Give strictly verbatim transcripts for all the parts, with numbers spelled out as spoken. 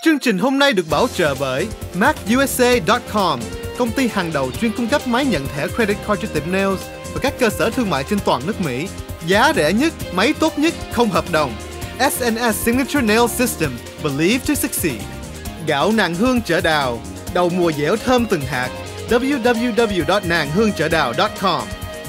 Chương trình hôm nay được bảo trợ bởi Mac U S A chấm com, công ty hàng đầu chuyên cung cấp máy nhận thẻ credit card cho tiệm nails và các cơ sở thương mại trên toàn nước Mỹ. Giá rẻ nhất, máy tốt nhất, không hợp đồng. S and S Signature Nail System, Believe to Succeed. Gạo nàng hương chợ đào, đầu mùa dẻo thơm từng hạt. w w w chấm nàng hương chợ đào chấm com.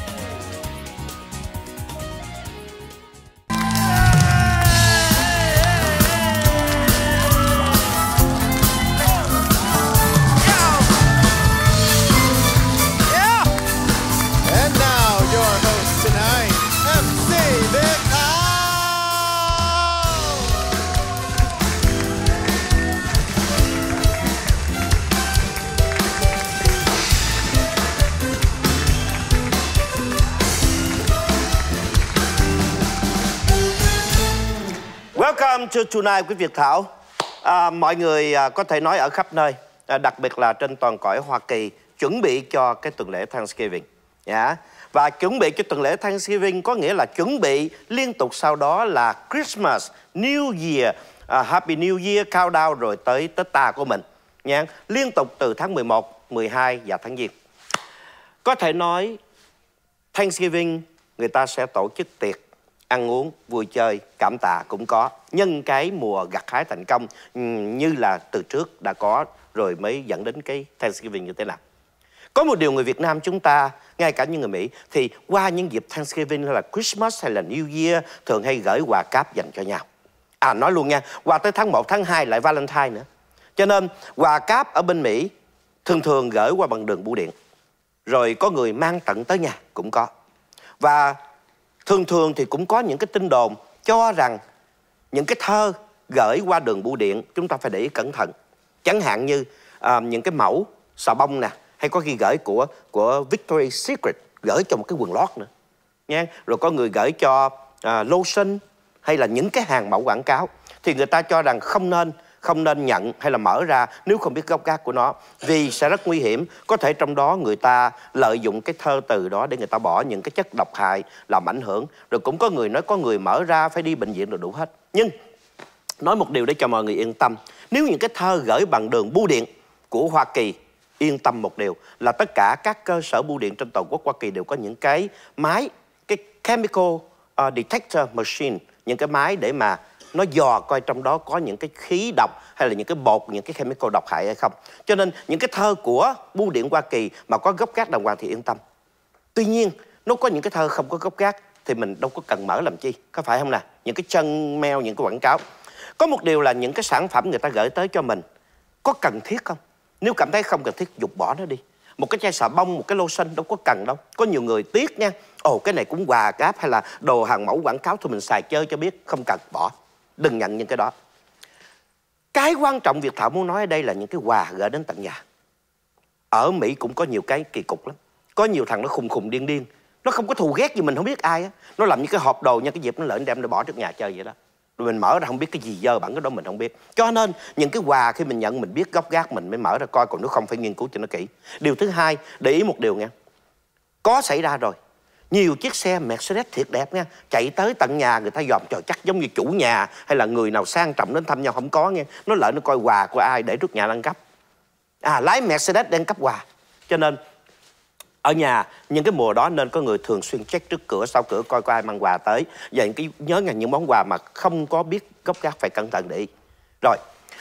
Welcome to Tonight with Viet Thao. À, mọi người à, có thể nói ở khắp nơi, à, đặc biệt là trên toàn cõi Hoa Kỳ, chuẩn bị cho cái tuần lễ Thanksgiving. Yeah. Và chuẩn bị cho tuần lễ Thanksgiving có nghĩa là chuẩn bị liên tục sau đó là Christmas, New Year, uh, Happy New Year, countdown rồi tới Tết ta của mình. Nha. Liên tục từ tháng mười một, mười hai và tháng Giêng. Có thể nói Thanksgiving người ta sẽ tổ chức tiệc ăn uống, vui chơi, cảm tạ cũng có. Nhân cái mùa gặt hái thành công như là từ trước đã có rồi mới dẫn đến cái Thanksgiving như thế nào. Có một điều người Việt Nam chúng ta, ngay cả những người Mỹ, thì qua những dịp Thanksgiving hay là Christmas hay là New Year thường hay gửi quà cáp dành cho nhau. À nói luôn nha, qua tới tháng một, tháng hai lại Valentine nữa. Cho nên quà cáp ở bên Mỹ thường thường gửi qua bằng đường bưu điện. Rồi có người mang tận tới nhà cũng có. Và thường thường thì cũng có những cái tin đồn cho rằng những cái thơ gửi qua đường bưu điện chúng ta phải để ý cẩn thận. Chẳng hạn như à, những cái mẫu xà bông nè, hay có khi gửi của của Victoria's Secret gửi cho một cái quần lót nữa nha. Rồi có người gửi cho à, lotion hay là những cái hàng mẫu quảng cáo thì người ta cho rằng không nên không nên nhận hay là mở ra nếu không biết gốc gác của nó, vì sẽ rất nguy hiểm. Có thể trong đó người ta lợi dụng cái thơ từ đó để người ta bỏ những cái chất độc hại làm ảnh hưởng. Rồi cũng có người nói có người mở ra phải đi bệnh viện rồi đủ hết. Nhưng nói một điều để cho mọi người yên tâm, nếu những cái thơ gửi bằng đường bưu điện của Hoa Kỳ, yên tâm một điều là tất cả các cơ sở bưu điện trên toàn quốc Hoa Kỳ đều có những cái máy, cái chemical uh, detector machine, những cái máy để mà nó dò coi trong đó có những cái khí độc hay là những cái bột, những cái chemical độc hại hay không. Cho nên những cái thơ của bưu điện Hoa Kỳ mà có gốc gác đàng hoàng thì yên tâm. Tuy nhiên nó có những cái thơ không có gốc gác thì mình đâu có cần mở làm chi, có phải không nè? Những cái chân mail, những cái quảng cáo. Có một điều là những cái sản phẩm người ta gửi tới cho mình có cần thiết không? Nếu cảm thấy không cần thiết dục bỏ nó đi. Một cái chai xà bông, một cái lotion đâu có cần đâu. Có nhiều người tiếc nha. Ồ cái này cũng quà cáp hay là đồ hàng mẫu quảng cáo thôi mình xài chơi cho biết, không cần, bỏ. Đừng nhận những cái đó. Cái quan trọng Viet Thao muốn nói ở đây là những cái quà gửi đến tận nhà. Ở Mỹ cũng có nhiều cái kỳ cục lắm. Có nhiều thằng nó khùng khùng điên điên, nó không có thù ghét gì mình không biết ai á. Nó làm những cái hộp đồ nha, cái dịp nó lợn đem nó bỏ trước nhà chơi vậy đó. Rồi mình mở ra không biết cái gì dơ bẩn cái đó mình không biết. Cho nên những cái quà khi mình nhận mình biết gốc gác mình mới mở ra coi, còn nếu không phải nghiên cứu cho nó kỹ. Điều thứ hai, để ý một điều nha. Có xảy ra rồi. Nhiều chiếc xe Mercedes thiệt đẹp nha, chạy tới tận nhà người ta dòm, trời chắc giống như chủ nhà hay là người nào sang trọng đến thăm nhau, không có nghe. Nó lợi nó coi quà của ai để trước nhà ăn cắp. À lái Mercedes đang cắp quà. Cho nên ở nhà những cái mùa đó nên có người thường xuyên check trước cửa sau cửa coi có ai mang quà tới. Và những cái nhớ ngay những món quà mà không có biết gốc gác phải cẩn thận để ý. Rồi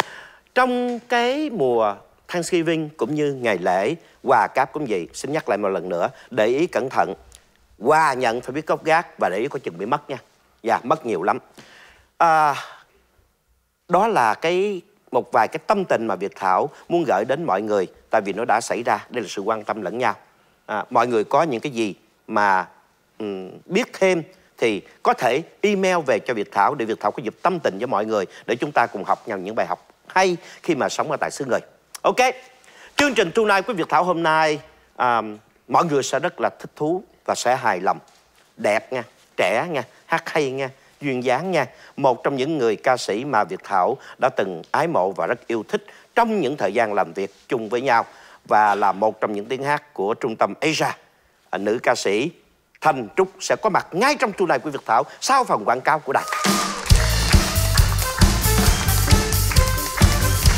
trong cái mùa Thanksgiving cũng như ngày lễ quà cáp cũng vậy, xin nhắc lại một lần nữa, để ý cẩn thận. Quà nhận phải biết gốc gác và để ý có chừng bị mất nha. Dạ mất nhiều lắm. À, đó là cái một vài cái tâm tình mà Viet Thao muốn gửi đến mọi người, tại vì nó đã xảy ra. Đây là sự quan tâm lẫn nhau. À, mọi người có những cái gì mà um, biết thêm thì có thể email về cho Viet Thao để Viet Thao có dịp tâm tình với mọi người để chúng ta cùng học nhau những bài học hay khi mà sống ở tại xứ người. Ok, chương trình Tonight của Viet Thao hôm nay um, mọi người sẽ rất là thích thú và sẽ hài lòng. Đẹp nha, trẻ nha, hát hay nha, duyên dáng nha. Một trong những người ca sĩ mà Viet Thao đã từng ái mộ và rất yêu thích trong những thời gian làm việc chung với nhau. Và là một trong những tiếng hát của trung tâm Asia. Nữ ca sĩ THANH TRUC sẽ có mặt ngay trong Tonight của Viet Thao sau phần quảng cáo của đài.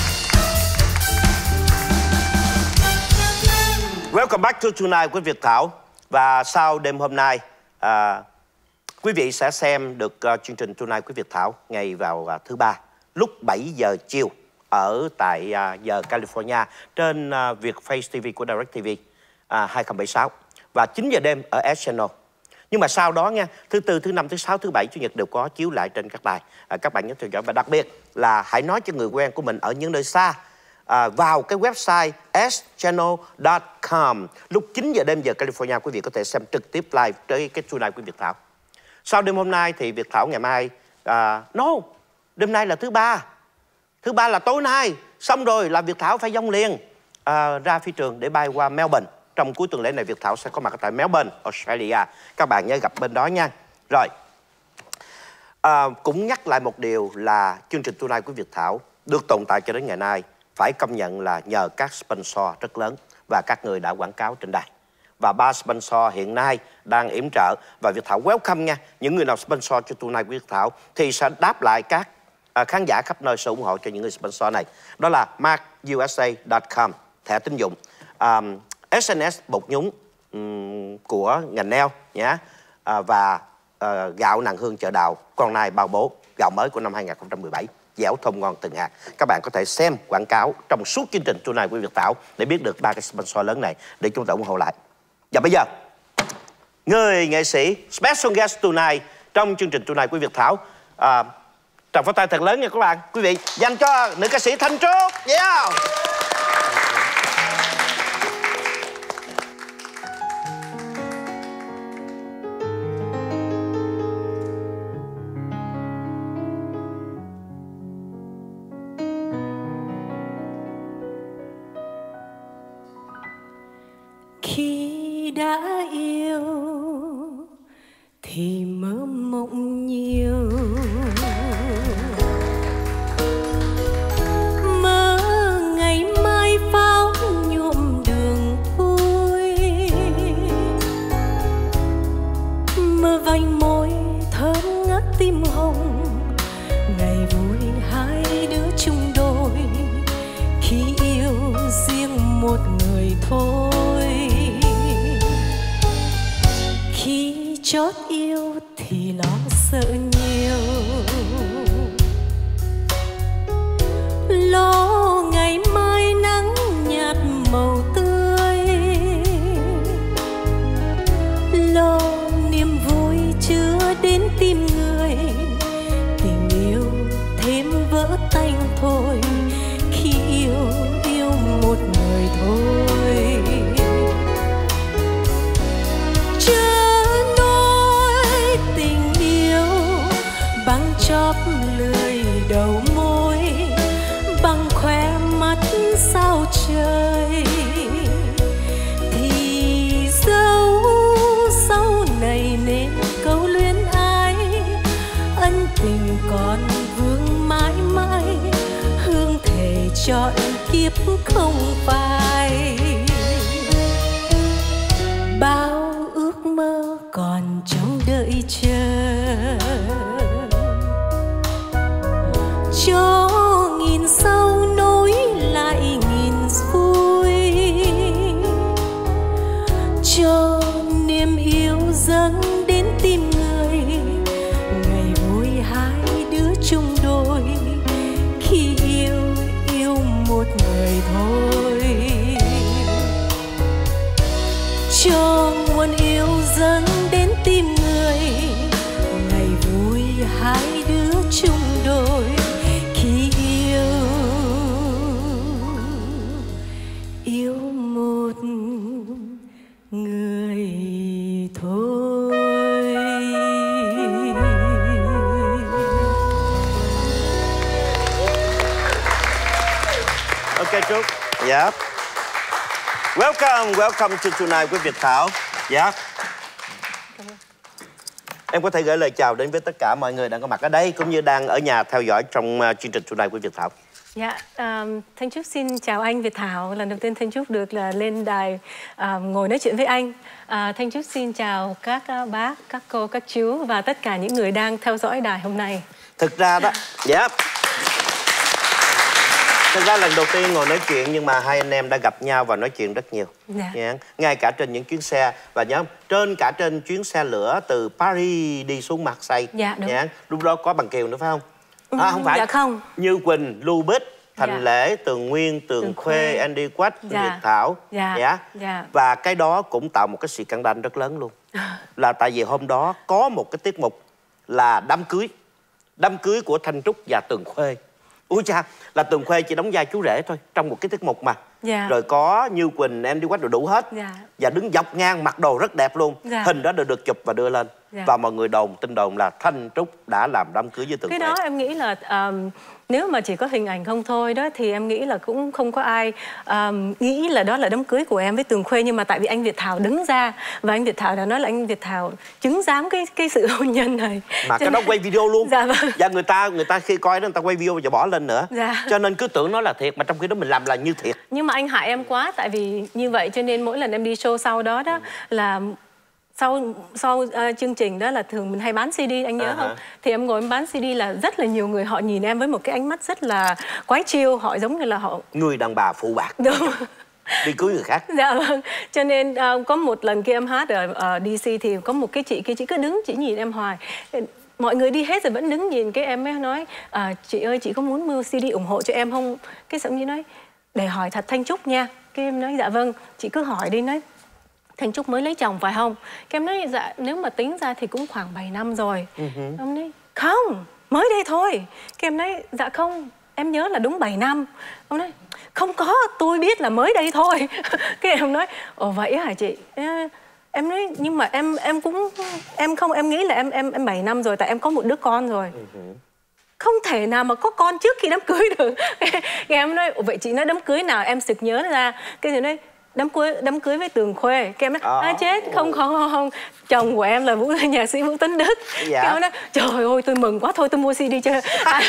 Welcome back to Tonight với Viet Thao. Và sau đêm hôm nay, à, quý vị sẽ xem được uh, chương trình Tonight với Viet Thao ngày vào uh, thứ ba lúc bảy giờ chiều ở tại uh, giờ California trên uh, Vietface ti vi của DirecTV uh, hai không bảy sáu và chín giờ đêm ở S Channel. Nhưng mà sau đó nha, thứ tư, thứ năm, thứ sáu, thứ bảy, chủ nhật đều có chiếu lại trên các đài. À, các bạn nhớ theo dõi và đặc biệt là hãy nói cho người quen của mình ở những nơi xa à, vào cái website s channel dot com. Lúc chín giờ đêm giờ California, quý vị có thể xem trực tiếp live tới cái Tonight của Viet Thao. Sau đêm hôm nay thì Viet Thao ngày mai à, no, đêm nay là thứ ba. Thứ ba là tối nay. Xong rồi là Viet Thao phải dông liền à, ra phi trường để bay qua Melbourne. Trong cuối tuần lễ này Viet Thao sẽ có mặt tại Melbourne, Australia. Các bạn nhớ gặp bên đó nha. Rồi, à, cũng nhắc lại một điều là chương trình Tonight của Viet Thao được tồn tại cho đến ngày nay phải công nhận là nhờ các sponsor rất lớn và các người đã quảng cáo trên đài. Và ba sponsor hiện nay đang yểm trợ và Viet Thao welcome nha. Những người nào sponsor cho Tonight của Viet Thao thì sẽ đáp lại các à, khán giả khắp nơi sẽ ủng hộ cho những người sponsor này. Đó là mark u s a dot com, thẻ tín dụng, um, ét en ét bột nhúng um, của ngành neo nhé, à, và uh, gạo nàng hương chợ đào con nai bao bố, gạo mới của năm hai không một bảy, dẻo thơm ngon từng hạt. Các bạn có thể xem quảng cáo trong suốt chương trình Tonight của Viet Thao để biết được ba cái sponsor lớn này để chúng ta ủng hộ lại. Và bây giờ, người nghệ sĩ special guest tonight trong chương trình Tonight của Viet Thao, à, tràng pháo tay thật lớn nha các bạn. Quý vị dành cho nữ ca sĩ THANH TRUC. Yeah. Khi đã yêu thì mơ mộng nhiều, mơ ngày mai pháo nhuộm đường vui, mơ vành môi thơm ngát tim hồng, ngày vui hai đứa chung đôi, khi yêu riêng một người thôi. Khi chót yêu thì lo sợ nhiều, lo ngày mai nắng nhạt màu tươi, lo niềm vui chưa đến tim người, tình yêu thêm vỡ tanh thôi, khi yêu yêu một người thôi. Chóp lười đầu môi bằng khoe mắt sao trời, thì dẫu sau này nên câu luyến ai, ân tình còn vương mãi mãi, hương thề chọn kiếp không phai. Bao ước mơ còn trong đợi chờ, cho nghìn sau nối lại nghìn vui, cho niềm yêu dâng đến tim người, ngày vui hai đứa chung đôi, khi yêu yêu một người thôi, cho nguồn yêu dâng đến tim người, ngày vui hai đứa chung đôi, khi yêu yêu một người thôi. Ok Trúc. Yeah. Welcome, welcome to Tonight with Viet Thao. Yeah. Em có thể gửi lời chào đến với tất cả mọi người đang có mặt ở đây cũng như đang ở nhà theo dõi trong uh, chương trình Tonight của Viet Thao. Dạ, um, Thanh Trúc xin chào anh Viet Thao. Lần đầu tiên Thanh Trúc được là lên đài uh, ngồi nói chuyện với anh. Uh, Thanh Trúc xin chào các uh, bác, các cô, các chú và tất cả những người đang theo dõi đài hôm nay. Thực ra đó, dạ. Yeah. Thật ra lần đầu tiên ngồi nói chuyện nhưng mà hai anh em đã gặp nhau và nói chuyện rất nhiều. Dạ. Nha. Ngay cả trên những chuyến xe. Và nhớ trên cả trên chuyến xe lửa từ Paris đi xuống Marseille. Dạ đúng. Nha. Lúc đó có Bằng Kiều nữa phải không? À, không phải. Dạ không. Như Quỳnh, Lưu Bích, Thành Dạ. Lễ, Tường Nguyên, Tường, Tường Khuê, Khuê, Andy Quách, dạ. Viet Thao. Dạ. Dạ. Dạ. Và cái đó cũng tạo một cái sự căng đan rất lớn luôn. Là tại vì hôm đó có một cái tiết mục là đám cưới. Đám cưới của Thanh Trúc và Tường Khuê. Ui cha, là Tường Khuê chỉ đóng vai chú rể thôi trong một cái tiết mục mà. Dạ. Rồi có Như Quỳnh, em đi quách đồ đủ hết. Dạ. Và đứng dọc ngang, mặc đồ rất đẹp luôn. Dạ. Hình đó được, được chụp và đưa lên. Dạ. Và mọi người đồn, tin đồn là Thanh Trúc đã làm đám cưới với Tường Cái Khuê. đó em nghĩ là um, nếu mà chỉ có hình ảnh không thôi đó thì em nghĩ là cũng không có ai um, nghĩ là đó là đám cưới của em với Tường Khuê. Nhưng mà tại vì anh Viet Thao đứng ra và anh Viet Thao đã nói là anh Viet Thao chứng giám cái cái sự hôn nhân này. Mà cho cái đó nên... quay video luôn. Dạ vâng. Và người ta người ta khi coi đó người ta quay video và bỏ lên nữa. Dạ. Cho nên cứ tưởng nó là thiệt mà trong khi đó mình làm là như thiệt. Nhưng mà anh hại em quá, tại vì như vậy cho nên mỗi lần em đi show sau đó đó ừ. là sau sau uh, chương trình đó là thường mình hay bán xê đê, anh nhớ uh-huh. không? Thì em ngồi em bán xê đê là rất là nhiều người họ nhìn em với một cái ánh mắt rất là quái chiêu, họ giống như là họ người đàn bà phụ bạc. Đúng. Đi cưới người khác. Dạ vâng. Cho nên uh, có một lần kia em hát ở uh, đê xê thì có một cái chị kia, chị cứ đứng chỉ nhìn em hoài. Mọi người đi hết rồi vẫn đứng nhìn, cái em mới nói à, chị ơi chị có muốn mua xê đê ủng hộ cho em không? Cái xong như nói để hỏi thật Thanh Trúc nha. Cái em nói dạ vâng, chị cứ hỏi đi. Nói Thanh Trúc mới lấy chồng phải không? Cái em nói dạ nếu mà tính ra thì cũng khoảng bảy năm rồi. Uh-huh. Ông nói không, mới đây thôi. Cái em nói dạ không, em nhớ là đúng bảy năm. Ông nói không có, tôi biết là mới đây thôi. Cái em nói ồ vậy hả chị? Em nói nhưng mà em em cũng em không em nghĩ là em em em bảy năm rồi, tại em có một đứa con rồi. Uh-huh. Không thể nào mà có con trước khi đám cưới được. Em nói vậy chị nói đám cưới nào, em sực nhớ ra. Cái gì nói đám cưới đám cưới với Tường Khuê. Cái em nói à chết, không không không không chồng của em là Vũ nhạc sĩ Vũ Tấn Đức. Dạ. Cái em nói trời ơi tôi mừng quá, thôi tôi mua xê đê cho. À,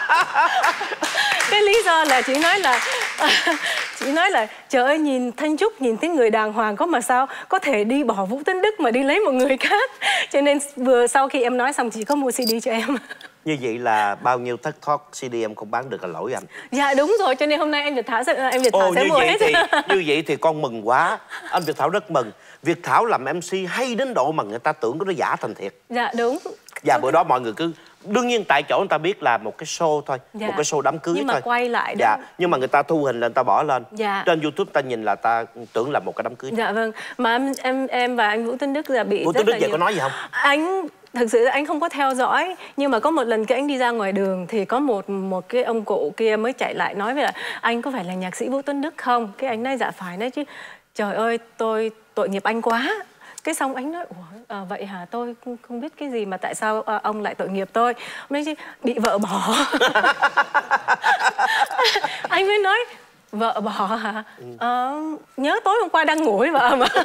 cái lý do là chị nói là chị nói là trời ơi nhìn Thanh Trúc nhìn thấy người đàng hoàng có mà sao có thể đi bỏ Vũ Tấn Đức mà đi lấy một người khác. Cho nên vừa sau khi em nói xong chị có mua xê đê cho em. Như vậy là bao nhiêu thất thoát xê đê em không bán được là lỗi anh. Dạ đúng rồi, cho nên hôm nay anh Viet Thao sẽ em Viet Thao sẽ mua hết. Thì, như vậy thì con mừng quá. Anh Viet Thao rất mừng. Viet Thao làm em xê hay đến độ mà người ta tưởng nó giả thành thiệt. Dạ đúng. Và bữa đó mọi người cứ đương nhiên tại chỗ người ta biết là một cái show thôi, dạ. một cái show đám cưới nhưng thôi. Nhưng mà quay lại đó. Dạ, nhưng mà người ta thu hình lên, người ta bỏ lên. Dạ. Trên YouTube ta nhìn là ta tưởng là một cái đám cưới. Dạ vâng. Mà em em em và anh Vũ Tấn Đức là bị Vũ rất Tấn Đức là giờ nhiều... có nói gì không? Anh thực sự anh không có theo dõi, nhưng mà có một lần cái anh đi ra ngoài đường thì có một một cái ông cụ kia mới chạy lại nói với là anh có phải là nhạc sĩ Vũ Tấn Đức không? Cái anh nói dạ phải. Nói chứ trời ơi tôi tội nghiệp anh quá. Cái xong anh nói ủa à, vậy hả, tôi không, không biết cái gì mà tại sao à, ông lại tội nghiệp tôi. Nói chứ bị vợ bỏ. Anh mới nói vợ bỏ hả? Ừ. À, nhớ tối hôm qua đang ngủ với vợ mà.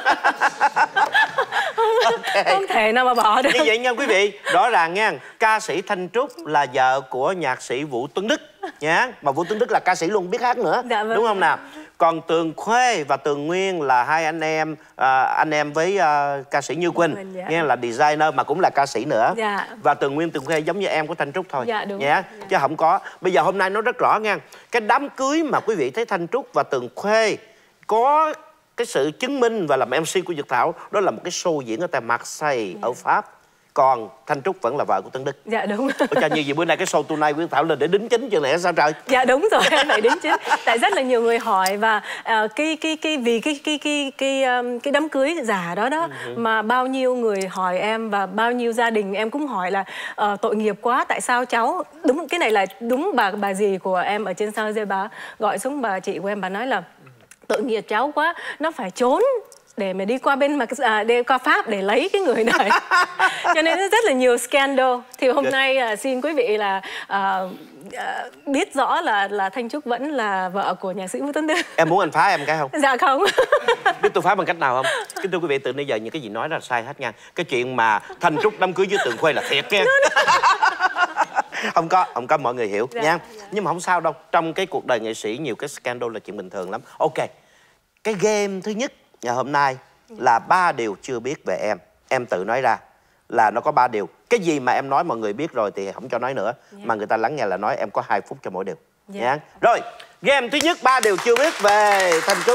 Okay. Không thể nào mà bỏ được. Như vậy nha quý vị, rõ ràng nha, ca sĩ Thanh Trúc là vợ của nhạc sĩ Vũ Tấn Đức nhá, mà Vũ Tấn Đức là ca sĩ luôn, biết hát nữa. Dạ, vâng. Đúng không nào? Còn Tường Khuê và Tường Nguyên là hai anh em, à, anh em với uh, ca sĩ Như Quỳnh, dạ. nghe là designer mà cũng là ca sĩ nữa. Dạ. Và Tường Nguyên, Tường Khuê giống như em của Thanh Trúc thôi. Dạ, đúng. Nhá, dạ. Chứ không có. Bây giờ hôm nay nó rất rõ nha. Cái đám cưới mà quý vị thấy Thanh Trúc và Tường Khuê có cái sự chứng minh và làm em xê của Viet Thao, đó là một cái show diễn ở tại Marseille, dạ. ở Pháp. Còn Thanh Trúc vẫn là vợ của Tấn Đức. Dạ đúng. Ôi, như vậy bữa nay cái show tonight Viet Thao lên để đính chính chuyện này sao trời? Dạ đúng rồi, em phải đính chính. Tại rất là nhiều người hỏi và uh, cái cái cái vì cái cái cái cái um, cái đám cưới giả đó đó uh-huh. mà bao nhiêu người hỏi em và bao nhiêu gia đình em cũng hỏi là uh, tội nghiệp quá, tại sao cháu đúng cái này là đúng bà bà dì của em ở trên sao dê, bà gọi xuống bà chị của em, bà nói là tội nghiệp cháu quá, nó phải trốn để mà đi qua bên mà à, đi qua Pháp để lấy cái người này. Cho nên rất là nhiều scandal. Thì hôm yes. nay à, xin quý vị là à, à, biết rõ là là Thanh Trúc vẫn là vợ của nhạc sĩ Vũ Tấn Đức. Em muốn anh phá em cái không? Dạ không. Biết tôi phá bằng cách nào không? Kính thưa quý vị, từ nãy giờ những cái gì nói là sai hết nha. Cái chuyện mà Thanh Trúc đám cưới với Tường Khuê là thiệt nha. Không có, không có, mọi người hiểu dạ, nha. Dạ. Nhưng mà không sao đâu. Trong cái cuộc đời nghệ sĩ nhiều cái scandal là chuyện bình thường lắm. Ok. Cái game thứ nhất ngày hôm nay là ba điều chưa biết về em. Em tự nói ra là nó có ba điều. Cái gì mà em nói mọi người biết rồi thì không cho nói nữa. Yeah. Mà người ta lắng nghe là nói em có hai phút cho mỗi điều. Yeah. Nha. Rồi, Game thứ nhất ba điều chưa biết về Thanh Trúc.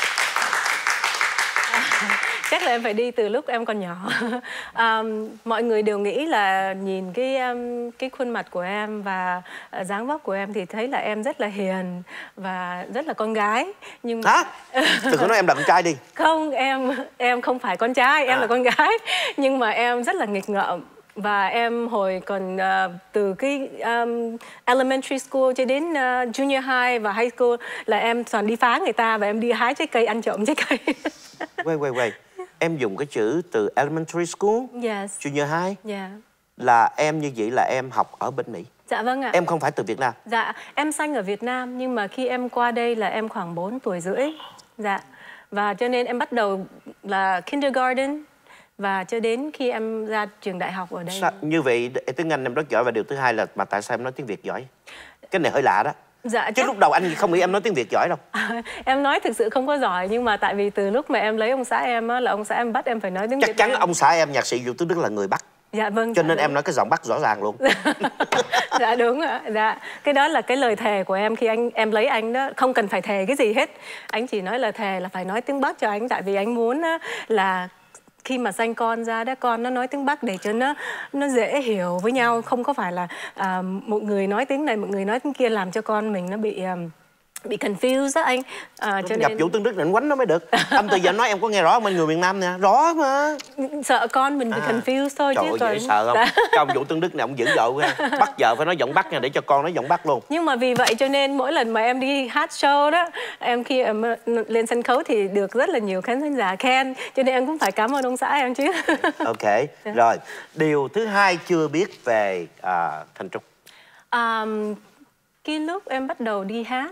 Chắc là em phải đi từ lúc em còn nhỏ. um, mọi người đều nghĩ là nhìn cái um, cái khuôn mặt của em và uh, dáng vóc của em thì thấy là em rất là hiền và rất là con gái. Nhưng hả? Đừng có nói em là con trai đi. Không, em em không phải con trai, em à. là con gái. Nhưng mà em rất là nghịch ngợm. Và em hồi còn uh, từ cái um, elementary school cho đến uh, junior high và high school là em toàn đi phá người ta và em đi hái trái cây, ăn trộm trái cây. Wait, wait, wait. Em dùng cái chữ từ elementary school, yes. junior high, yeah. là em như vậy là em học ở bên Mỹ. Dạ vâng ạ. Em không phải từ Việt Nam. Dạ, em sinh ở Việt Nam nhưng mà khi em qua đây là em khoảng bốn tuổi rưỡi. Dạ. Và cho nên em bắt đầu là kindergarten và cho đến khi em ra trường đại học ở đây. Sao? Như vậy tiếng Anh em rất giỏi và điều thứ hai là mà tại sao em nói tiếng Việt giỏi? Cái này hơi lạ đó. Dạ, chứ chắc... lúc đầu anh không nghĩ em nói tiếng Việt giỏi đâu. À, em nói thực sự không có giỏi nhưng mà tại vì từ lúc mà em lấy ông xã em á, là ông xã em bắt em phải nói tiếng Chắc Việt. Chắc chắn ông xã em nhạc sĩ Viet Thao Đức là người Bắc. Dạ vâng. Cho nên dạ, em nói cái giọng Bắc rõ ràng luôn. Dạ đúng ạ. Dạ. Cái đó là cái lời thề của em khi anh em lấy anh đó, không cần phải thề cái gì hết. Anh chỉ nói là thề là phải nói tiếng Bắc cho anh tại vì anh muốn á, là khi mà sanh con ra đó con nó nói tiếng Bắc để cho nó nó dễ hiểu với nhau, không có phải là à, một người nói tiếng này một người nói tiếng kia làm cho con mình nó bị um, bị confused đó anh. À, cho gặp nên... Vũ Tương Đức định quánh nó mới được. Anh từ giờ nói em có nghe rõ không? Anh người miền Nam nè, rõ mà. Sợ con mình bị à, confused thôi trời chứ. Trời ơi, dễ sợ không? Dạ. Cái ông Vũ Tương Đức này ông dữ dội ha. Bắt vợ phải nói giọng Bắc nha để cho con nói giọng Bắc luôn. Nhưng mà vì vậy cho nên mỗi lần mà em đi hát show đó, em khi em lên sân khấu thì được rất là nhiều khán giả khen, cho nên em cũng phải cảm ơn ông xã em chứ. Ok. Rồi, điều thứ hai chưa biết về uh, Thanh Trúc. Um, cái lúc em bắt đầu đi hát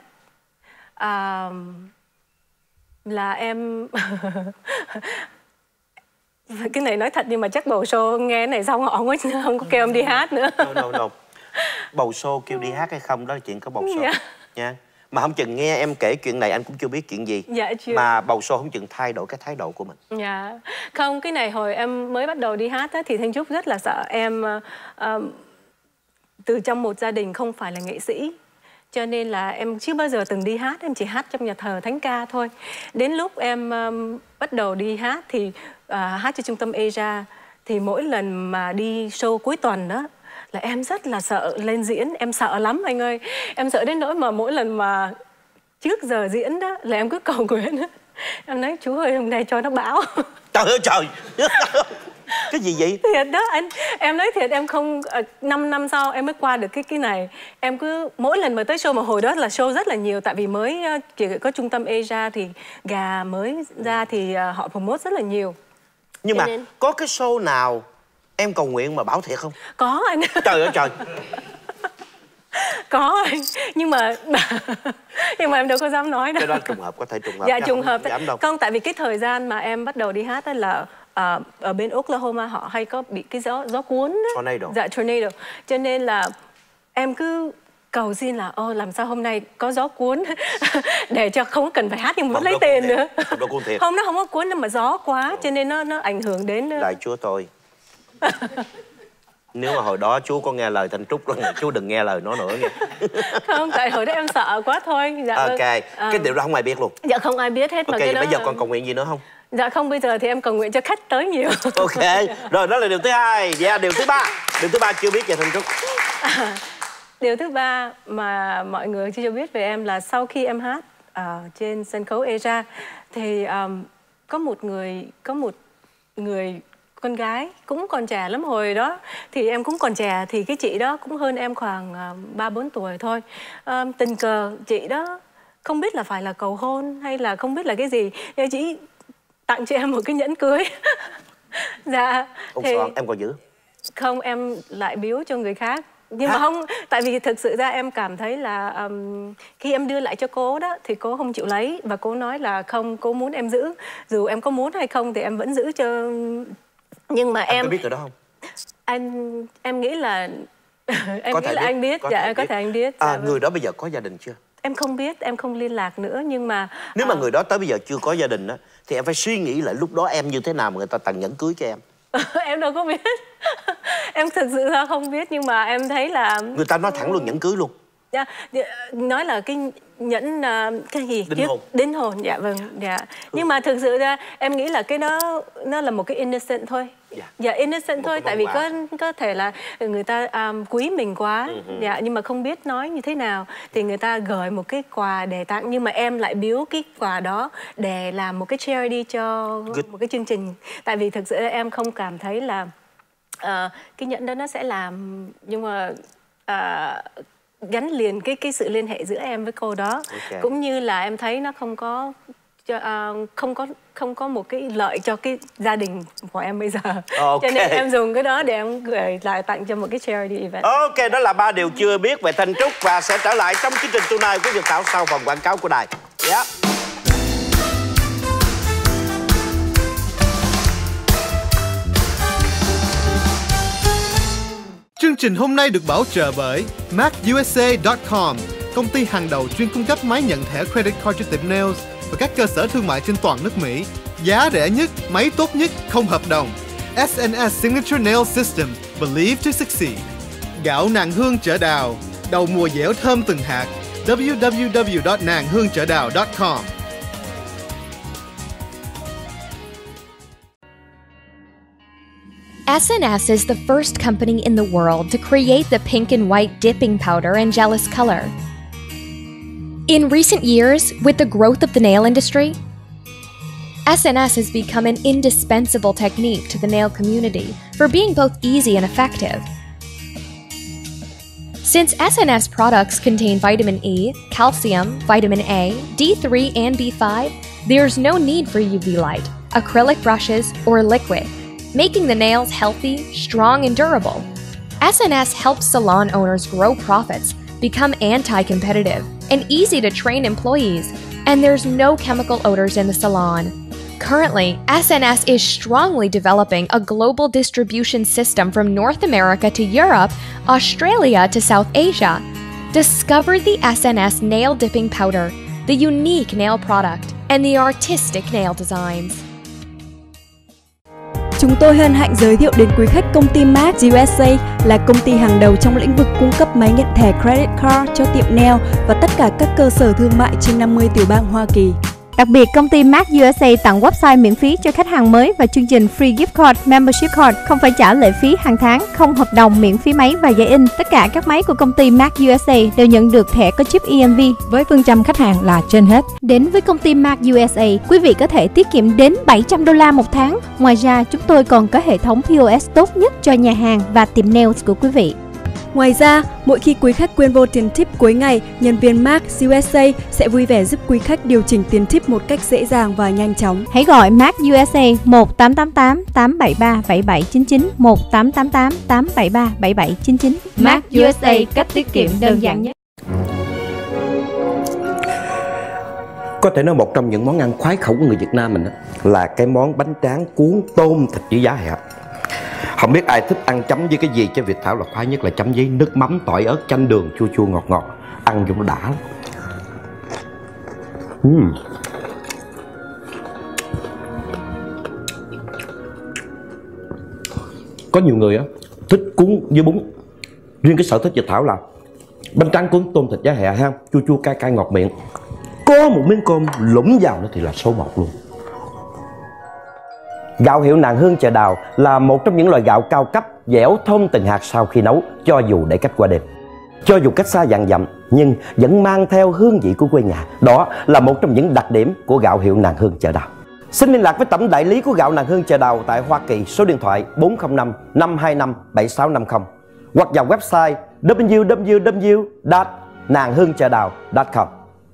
À, là em cái này nói thật nhưng mà chắc bầu show nghe cái này xong họ không có, không có kêu em đi hát nữa. No, no, no. Bầu show kêu đi hát hay không đó là chuyện có bầu show. Yeah. Nha. Mà không chừng nghe em kể chuyện này anh cũng chưa biết chuyện gì. Dạ chưa. Mà bầu show không chừng thay đổi cái thái độ của mình. Dạ. Không, cái này hồi em mới bắt đầu đi hát á, thì Thanh Trúc rất là sợ em uh, từ trong một gia đình không phải là nghệ sĩ. Cho nên là em chưa bao giờ từng đi hát, em chỉ hát trong nhà thờ thánh ca thôi. Đến lúc em um, bắt đầu đi hát thì uh, hát cho trung tâm Asia thì mỗi lần mà đi show cuối tuần đó là em rất là sợ lên diễn, em sợ lắm anh ơi. Em sợ đến nỗi mà mỗi lần mà trước giờ diễn đó là em cứ cầu nguyện đó. Em nói Chúa ơi hôm nay cho nó bão. Trời ơi trời. Cái gì vậy? Thiệt đó anh, em nói thiệt em không năm năm sau em mới qua được cái cái này. Em cứ mỗi lần mà tới show mà hồi đó là show rất là nhiều tại vì mới chỉ có trung tâm Asia thì gà mới ra thì họ promote rất là nhiều. Nhưng cho mà nên... có cái show nào em cầu nguyện mà bảo thiệt không? Có anh. Trời ơi trời. Có anh, nhưng mà nhưng mà em đâu có dám nói đâu. Cái đó trùng hợp, có thể trùng hợp. Dạ trùng hợp. Không, không, tại vì cái thời gian mà em bắt đầu đi hát đó là À, ở bên Oklahoma họ hay có bị cái gió gió cuốn đó. Tornado. Dạ tornado. Cho nên là em cứ cầu xin là ô làm sao hôm nay có gió cuốn để cho không cần phải hát nhưng mà vẫn lấy tiền nữa. Không, đó cuốn thiệt. Không, nó không có cuốn nhưng mà gió quá. Đúng. Cho nên nó nó ảnh hưởng đến. Lại Chúa tôi. Nếu mà hồi đó chú có nghe lời Thanh Trúc đó, chú đừng nghe lời nó nữa nha. Không, tại hồi đó em sợ quá thôi. Dạ, ok, à, cái điều đó không ai biết luôn. Dạ không ai biết hết. Ok, mà cái đó... bây giờ còn cầu nguyện gì nữa không? Dạ không, bây giờ thì em cầu nguyện cho khách tới nhiều. Ok, rồi đó là điều thứ hai. Dạ, điều thứ ba. Điều thứ ba chưa biết về Thanh Trúc. À, điều thứ ba mà mọi người chưa biết về em là sau khi em hát uh, trên sân khấu Asia thì um, có một người có một người con gái cũng còn trẻ lắm, hồi đó thì em cũng còn trẻ thì cái chị đó cũng hơn em khoảng ba bốn tuổi thôi. Um, tình cờ chị đó không biết là phải là cầu hôn hay là không biết là cái gì, nhưng chị tặng cho em một cái nhẫn cưới. Dạ. Ông thì... Soạn, em còn giữ? Không, em lại biếu cho người khác. Nhưng Hả? mà không, tại vì thực sự ra em cảm thấy là um, khi em đưa lại cho cô đó thì cô không chịu lấy và cô nói là không, cô muốn em giữ. Dù em có muốn hay không thì em vẫn giữ cho. Nhưng mà anh em có biết rồi đó không? Anh em nghĩ là em có nghĩ thể là biết. anh biết. Có dạ thể có biết. thể anh biết. À, dạ, người đó bây giờ có gia đình chưa? Em không biết, em không liên lạc nữa nhưng mà nếu mà à... người đó tới bây giờ chưa có gia đình đó thì em phải suy nghĩ lại lúc đó em như thế nào mà người ta tặng nhẫn cưới cho em. Em đâu có biết. Em thực sự ra không biết nhưng mà em thấy là người ta nói thẳng luôn nhẫn cưới luôn. Dạ, nói là cái nhẫn uh, cái gì đính hồn. Đính hồn, dạ vâng, dạ. Ừ. Nhưng mà thực sự ra em nghĩ là cái đó nó là một cái innocent thôi. Dạ, dạ innocent một thôi, tại vì có có thể là người ta um, quý mình quá, uh -huh. dạ, nhưng mà không biết nói như thế nào thì người ta gửi một cái quà để tặng, nhưng mà em lại biếu cái quà đó để làm một cái charity cho Good. một cái chương trình. Tại vì thực sự em không cảm thấy là uh, cái nhẫn đó nó sẽ làm, nhưng mà uh, gắn liền cái cái sự liên hệ giữa em với cô đó, okay. cũng như là em thấy nó không có cho, uh, không có không có một cái lợi cho cái gia đình của em bây giờ, okay. cho nên em dùng cái đó để em gửi lại tặng cho một cái charity event. Ok, đó là ba điều chưa biết về Thanh Trúc và sẽ trở lại trong chương trình Tonight của Viet Thao sau phần quảng cáo của đài. Yeah. Chương trình hôm nay được bảo trợ bởi Mac U S A chấm com, công ty hàng đầu chuyên cung cấp máy nhận thẻ credit card cho tiệm nails và các cơ sở thương mại trên toàn nước Mỹ. Giá rẻ nhất, máy tốt nhất, không hợp đồng. S and S Signature Nail System, believe to succeed. Gạo nàng hương chợ đào, đầu mùa dẻo thơm từng hạt. W W W chấm nàng hương chợ đào chấm com. S and S is the first company in the world to create the pink and white dipping powder and gelish color. In recent years, with the growth of the nail industry, S and S has become an indispensable technique to the nail community for being both easy and effective. Since S and S products contain vitamin E, calcium, vitamin A, D three, and B five, there's no need for U V light, acrylic brushes, or liquid, making the nails healthy, strong, and durable. S and S helps salon owners grow profits, become anti-competitive, and easy to train employees, and there's no chemical odors in the salon. Currently, S and S is strongly developing a global distribution system from North America to Europe, Australia to South Asia. Discover the S and S nail dipping powder, the unique nail product, and the artistic nail designs. Chúng tôi hân hạnh giới thiệu đến quý khách công ty Mac U S A là công ty hàng đầu trong lĩnh vực cung cấp máy nhận thẻ credit card cho tiệm nail và tất cả các cơ sở thương mại trên năm mươi tiểu bang Hoa Kỳ. Đặc biệt, công ty Mac U S A tặng website miễn phí cho khách hàng mới và chương trình Free Gift Card, Membership Card, không phải trả lệ phí hàng tháng, không hợp đồng, miễn phí máy và giấy in. Tất cả các máy của công ty Mac U S A đều nhận được thẻ có chip E M V với phương châm khách hàng là trên hết. Đến với công ty Mac U S A, quý vị có thể tiết kiệm đến bảy trăm đô la một tháng. Ngoài ra, chúng tôi còn có hệ thống P O S tốt nhất cho nhà hàng và tiệm nails của quý vị. Ngoài ra, mỗi khi quý khách quyên vô tiền tip cuối ngày, nhân viên Mac U S A sẽ vui vẻ giúp quý khách điều chỉnh tiền tip một cách dễ dàng và nhanh chóng. Hãy gọi Mac U S A một tám tám tám tám bảy ba bảy bảy chín chín, một tám tám tám tám bảy ba bảy bảy chín chín. Mac U S A, cách tiết kiệm đơn giản nhất. Có thể nói một trong những món ăn khoái khẩu của người Việt Nam mình đó, là cái món bánh tráng cuốn tôm thịt với giá hẹ. Không biết ai thích ăn chấm với cái gì, chứ Viet Thao là khoái nhất là chấm với nước mắm, tỏi ớt, chanh đường, chua chua ngọt ngọt. Ăn vô nó đã lắm. uhm. Có nhiều người á thích cuốn với bún. Riêng cái sở thích Viet Thao là bánh tráng cuốn tôm thịt giá hẹ ha, chua chua cay cay ngọt miệng. Có một miếng cơm lũng vào nó thì là số một luôn. Gạo hiệu nàng hương chợ đào là một trong những loại gạo cao cấp, dẻo thơm từng hạt sau khi nấu, cho dù để cách qua đêm. Cho dù cách xa vạn dặm nhưng vẫn mang theo hương vị của quê nhà. Đó là một trong những đặc điểm của gạo hiệu nàng hương chợ đào. Xin liên lạc với tổng đại lý của gạo nàng hương chợ đào tại Hoa Kỳ, số điện thoại bốn không năm năm hai năm bảy sáu năm không hoặc vào website w w w chấm nàng hương chợ đào chấm com.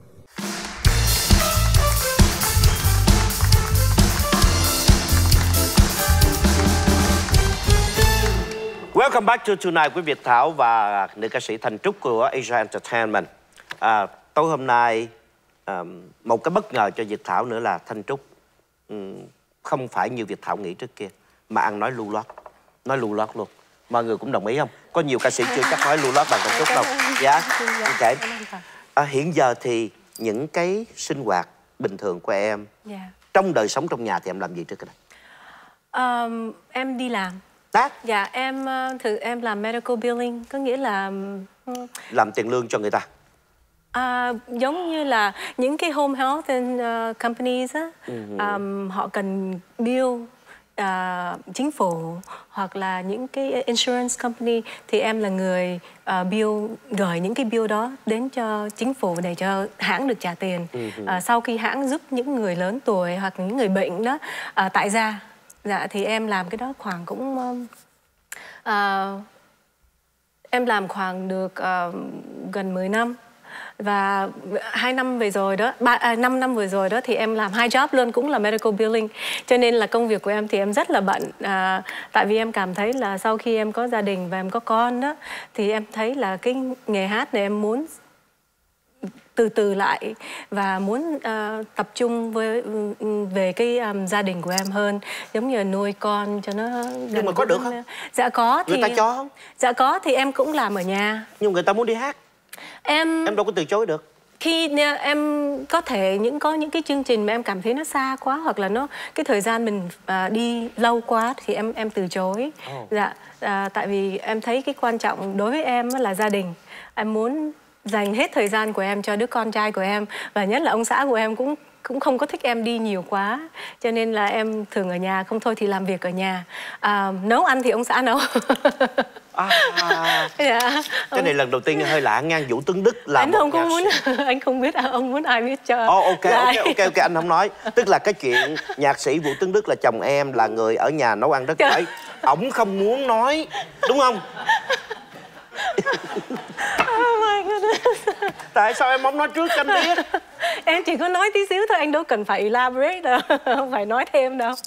Welcome back to Tonight với Viet Thao và nữ ca sĩ Thanh Trúc của Asia Entertainment. À, tối hôm nay à, một cái bất ngờ cho Viet Thao nữa là Thanh Trúc um, không phải như Viet Thao nghĩ trước kia mà ăn nói lưu loát, nói lưu loát luôn. Mọi người cũng đồng ý không? Có nhiều ca sĩ chưa chắc nói lưu loát bằng Thanh Trúc đâu. Dạ, ok. À, hiện giờ thì những cái sinh hoạt bình thường của em trong đời sống trong nhà thì em làm gì trước cái này? Um, em đi làm. That. Dạ em uh, thử em làm medical billing, có nghĩa là uh, làm tiền lương cho người ta. À, giống như là những cái home health and, uh, companies á, uh-huh. um, họ cần bill uh, chính phủ hoặc là những cái insurance company thì em là người uh, bill gửi những cái bill đó đến cho chính phủ để cho hãng được trả tiền. Uh-huh. uh, sau khi hãng giúp những người lớn tuổi hoặc những người bệnh đó uh, tại gia. Dạ thì em làm cái đó khoảng cũng uh, uh, em làm khoảng được uh, gần mười năm. Và hai năm vừa rồi đó, ba, à, năm năm vừa rồi đó thì em làm hai job luôn, cũng là medical billing. Cho nên là công việc của em thì em rất là bận. À, tại vì em cảm thấy là sau khi em có gia đình và em có con đó, thì em thấy là cái nghề hát này em muốn từ từ lại và muốn uh, tập trung với về cái um, gia đình của em hơn, giống như là nuôi con cho nó gần. Nhưng mà có được không? Dạ có. Thì người ta cho không? Dạ có, thì em cũng làm ở nhà. Nhưng người ta muốn đi hát em em đâu có từ chối được. Khi em có thể những có những cái chương trình mà em cảm thấy nó xa quá hoặc là nó cái thời gian mình à, đi lâu quá thì em em từ chối. Oh. Dạ à, tại vì em thấy cái quan trọng đối với em là gia đình. Em muốn dành hết thời gian của em cho đứa con trai của em, và nhất là ông xã của em cũng cũng không có thích em đi nhiều quá, cho nên là em thường ở nhà, không thôi thì làm việc ở nhà. À, nấu ăn thì ông xã nấu. À, dạ. Cái này lần đầu tiên hơi lạ ngang. Vũ Tuấn Đức là anh một không có nhạc muốn sĩ. Anh không biết, ông muốn ai biết cho. Oh, ok, ok, ok, ok, anh không nói. Tức là cái chuyện nhạc sĩ Vũ Tuấn Đức là chồng em là người ở nhà nấu ăn rất giỏi. Ổng không muốn nói, đúng không? Oh my goodness. Tại sao em không nói trước cho anh biết? Em chỉ có nói tí xíu thôi, anh đâu cần phải elaborate đâu. Không phải nói thêm đâu.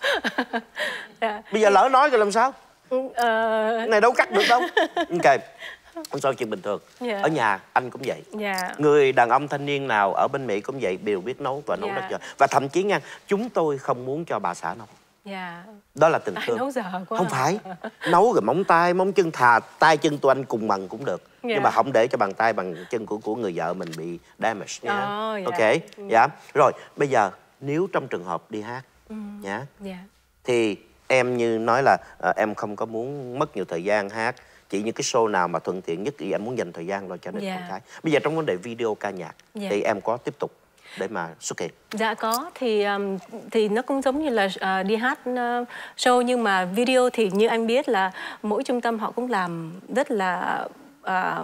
Yeah. Bây giờ lỡ nói rồi làm sao? Uh... Này đâu cắt được đâu. Ok, không sao, chuyện bình thường. Yeah. Ở nhà anh cũng vậy. Yeah. Người đàn ông thanh niên nào ở bên Mỹ cũng vậy, đều biết nấu và nấu yeah. rất giỏi. Và thậm chí nha, chúng tôi không muốn cho bà xã nấu. Yeah. Đó là tình thương. Nấu dở quá. Không phải nấu rồi móng tay móng chân, thà tay chân tụi anh cùng bằng cũng được. Yeah. Nhưng mà không để cho bàn tay bằng chân của của người vợ mình bị damage nha. Oh, yeah. Ok, dạ. Yeah. Rồi bây giờ nếu trong trường hợp đi hát mm. yeah, yeah. thì em như nói là uh, em không có muốn mất nhiều thời gian hát, chỉ những cái show nào mà thuận tiện nhất thì em muốn dành thời gian lo cho đến yeah. con cái. Bây giờ trong vấn đề video ca nhạc yeah. thì em có tiếp tục để mà xuất hiện? Dạ có, thì um, thì nó cũng giống như là uh, đi hát uh, show, nhưng mà video thì như anh biết là mỗi trung tâm họ cũng làm rất là uh,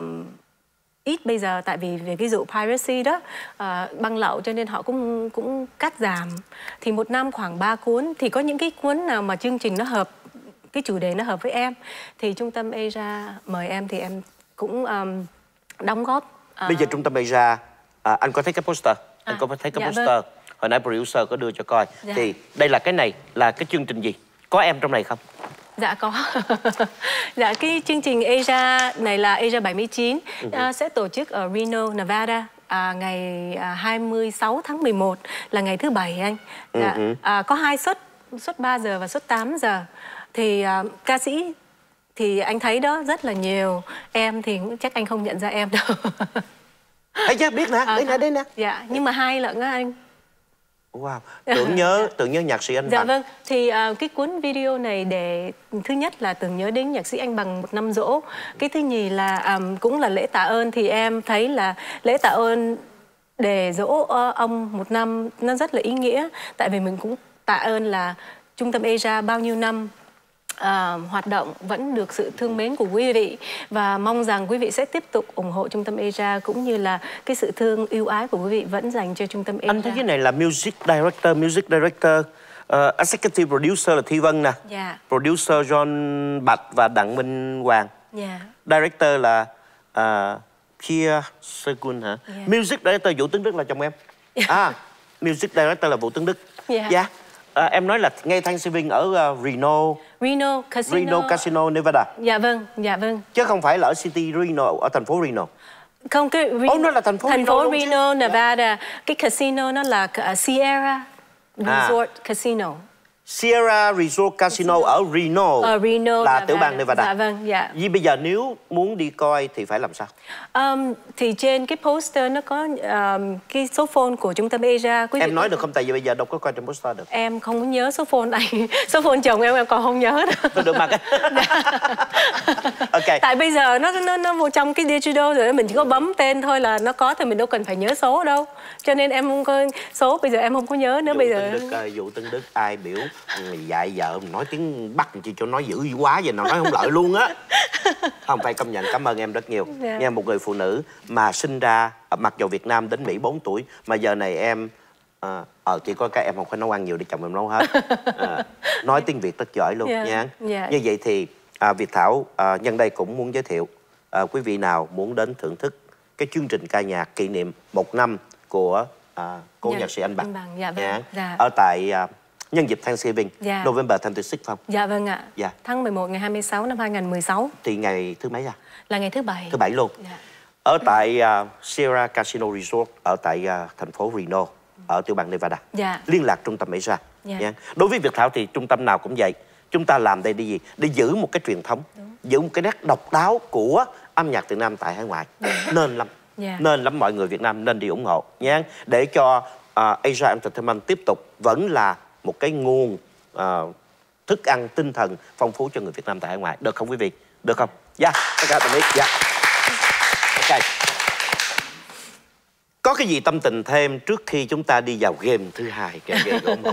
ít bây giờ, tại vì về cái vụ piracy đó, uh, băng lậu, cho nên họ cũng cũng cắt giảm. Thì một năm khoảng ba cuốn, thì có những cái cuốn nào mà chương trình nó hợp, cái chủ đề nó hợp với em thì trung tâm Asia mời em thì em cũng um, đóng góp. Uh... Bây giờ trung tâm Asia, uh, anh có thấy cái poster? Anh à, có thấy cái dạ poster vâng. Hồi nãy producer có đưa cho coi. Dạ. Thì đây là cái này là cái chương trình gì? Có em trong này không? Dạ có. Dạ cái chương trình Asia này là Asia bảy mươi chín, uh-huh. uh, sẽ tổ chức ở Reno, Nevada. À, ngày à, hai mươi sáu tháng mười một là ngày thứ bảy anh. Dạ. Uh-huh. à, có hai suất, suất ba giờ và suất tám giờ. Thì à, ca sĩ thì anh thấy đó rất là nhiều. Em thì chắc anh không nhận ra em đâu. Thấy chứ, biết nè, đây nè, đây nè. Dạ, nhưng mà hai lận á anh. Wow, tưởng nhớ, tưởng nhớ nhạc sĩ Anh dạ Bằng. Dạ vâng, thì uh, cái cuốn video này để thứ nhất là tưởng nhớ đến nhạc sĩ Anh Bằng một năm giỗ. Cái thứ nhì là um, cũng là lễ tạ ơn, thì em thấy là lễ tạ ơn để dỗ uh, ông một năm nó rất là ý nghĩa. Tại vì mình cũng tạ ơn là trung tâm Asia bao nhiêu năm À, hoạt động vẫn được sự thương mến của quý vị, và mong rằng quý vị sẽ tiếp tục ủng hộ trung tâm Asia, cũng như là cái sự thương yêu ái của quý vị vẫn dành cho trung tâm Asia. Anh thấy cái này là music director, music director, uh, executive producer là Thi Vân nè, yeah. producer John Bạch và Đặng Minh Hoàng, yeah. director là uh, Pierre Segun hả? Yeah. Music director Vũ Tuấn Đức là chồng em. À, music director là Vũ Tuấn Đức. Yeah. Yeah. À, em nói là ngay Thanksgiving ở uh, Reno, Reno Casino, Reno Casino, Nevada. Dạ vâng, dạ vâng. Chứ không phải là ở city Reno, ở thành phố Reno. Không, cái Reno, oh, nó là thành phố thành Reno, phố Reno, Nevada. Cái casino nó là uh, Sierra Resort à. Casino. Sierra Resort Casino ở Reno, ở Reno là dạ, tiểu bang Nevada. Dạ vâng, dạ. Vì bây giờ nếu muốn đi coi thì phải làm sao? Um, thì trên cái poster nó có um, cái số phone của trung tâm Asia. Quý Em vị nói được không? Tại vì bây giờ đâu có coi trên poster được. Em không có nhớ số phone này. Số phone chồng em em còn không nhớ đâu. Tôi được mà cái. Ok. Tại bây giờ nó nó nó vô trong cái digital rồi, mình chỉ có bấm tên thôi là nó có, thì mình đâu cần phải nhớ số đâu. Cho nên em không có số, bây giờ em không có nhớ nữa. Vụ bây giờ Tân Đức, vụ Tân Đức ai biểu dạy vợ nói tiếng Bắc chi cho nói dữ quá vậy, nào nói không lợi luôn á. Không, phải công nhận, cảm ơn em rất nhiều. Yeah. Nghe một người phụ nữ mà sinh ra mặc dù Việt Nam đến Mỹ bốn tuổi mà giờ này em ờ à, chỉ có các em không phải nấu ăn nhiều để chồng em nấu hết. À, nói tiếng Việt rất giỏi luôn. Yeah. Nha. Yeah. Như vậy thì à, Viet Thao à, nhân đây cũng muốn giới thiệu à, quý vị nào muốn đến thưởng thức cái chương trình ca nhạc kỷ niệm một năm của à, cô dạ, nhạc sĩ Anh Bằng. Anh Bằng, dạ vâng. Nha. Dạ. Ở tại à, nhân dịp Thanksgiving, dạ. November hai mươi sáu không? Dạ vâng ạ. Dạ. Tháng mười một ngày hai mươi sáu năm hai nghìn không trăm mười sáu. Thì ngày thứ mấy ra? Là ngày thứ bảy. Thứ bảy luôn. Dạ. Ở tại uh, Sierra Casino Resort ở tại uh, thành phố Reno ở tiểu bang Nevada. Dạ. Liên lạc trung tâm Asia. Dạ. Nha. Đối với Viet Thao thì trung tâm nào cũng vậy. Chúng ta làm đây đi gì? Để giữ một cái truyền thống, đúng. Giữ một cái nét độc đáo của âm nhạc Việt Nam tại hải ngoại. Đúng. Nên lắm. Yeah. Nên lắm, mọi người Việt Nam nên đi ủng hộ nha. Để cho uh, Asia Entertainment tiếp tục vẫn là một cái nguồn uh, thức ăn tinh thần phong phú cho người Việt Nam tại hải ngoại. Được không quý vị? Được không? Dạ, tất cả tạm biệt. Dạ. Ok. Có cái gì tâm tình thêm trước khi chúng ta đi vào game thứ hai? Game, game, game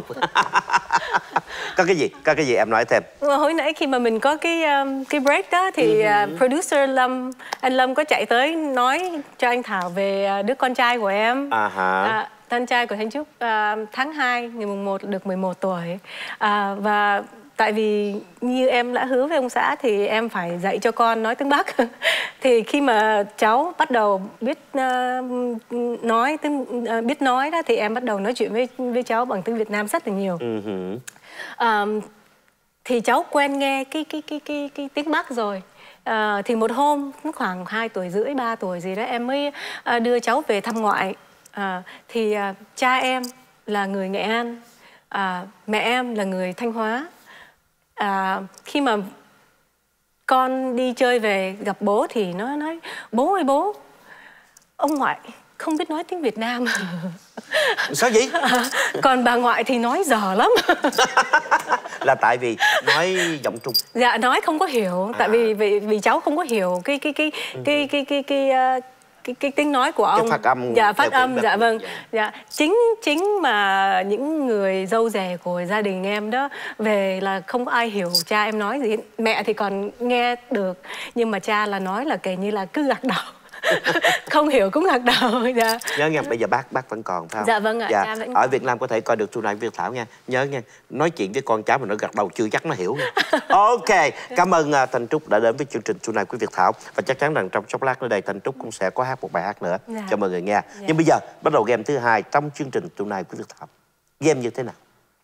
có cái gì? Có cái gì em nói thêm? Hồi nãy khi mà mình có cái um, cái break đó thì uh, producer Lâm, anh Lâm có chạy tới nói cho anh Thảo về uh, đứa con trai của em. À hả? Uh, con trai của Thanh Trúc uh, tháng hai ngày mùng một được mười một tuổi. Uh, và tại vì như em đã hứa với ông xã thì em phải dạy cho con nói tiếng Bắc. Thì khi mà cháu bắt đầu biết uh, nói tiếng uh, biết nói đó thì em bắt đầu nói chuyện với với cháu bằng tiếng Việt Nam rất là nhiều. Uh-huh. uh, thì cháu quen nghe cái cái cái cái cái tiếng Bắc rồi. Uh, thì một hôm khoảng hai tuổi rưỡi ba tuổi gì đó em mới uh, đưa cháu về thăm ngoại. Uh, thì uh, cha em là người Nghệ An, uh, mẹ em là người Thanh Hóa. À, khi mà con đi chơi về gặp bố thì nó nói bố ơi bố, ông ngoại không biết nói tiếng Việt Nam. Sao vậy? À, còn bà ngoại thì nói dở lắm. Là tại vì nói giọng Trung. Dạ nói không có hiểu, à. Tại vì vì vì cháu không có hiểu cái cái cái cái cái cái cái, cái, cái Cái, cái tiếng nói của ông. Cái phát âm. Dạ phát âm, dạ vâng. Dạ. Dạ. Chính chính mà những người dâu rể của gia đình em đó về là không có ai hiểu cha em nói gì. Mẹ thì còn nghe được, nhưng mà cha là nói là kể như là cứ gật đầu. Không hiểu cũng gật đầu. Dạ. Nhớ nghe, bây giờ bác bác vẫn còn phải không? Dạ vâng ạ. Dạ. Cha vẫn... Ở Việt Nam có thể coi được Tonight Viet Thao nha. Nhớ nghe, nói chuyện với con cháu mà nó gật đầu chưa chắc nó hiểu. Ok, cảm ơn uh, Thanh Trúc đã đến với chương trình Tonight của Viet Thao. Và chắc chắn rằng trong chốc lát nữa đây Thanh Trúc cũng sẽ có hát một bài hát nữa. Dạ. Cho mọi người nghe. Dạ. Nhưng bây giờ bắt đầu game thứ hai trong chương trình Tonight của Viet Thao. Game như thế nào?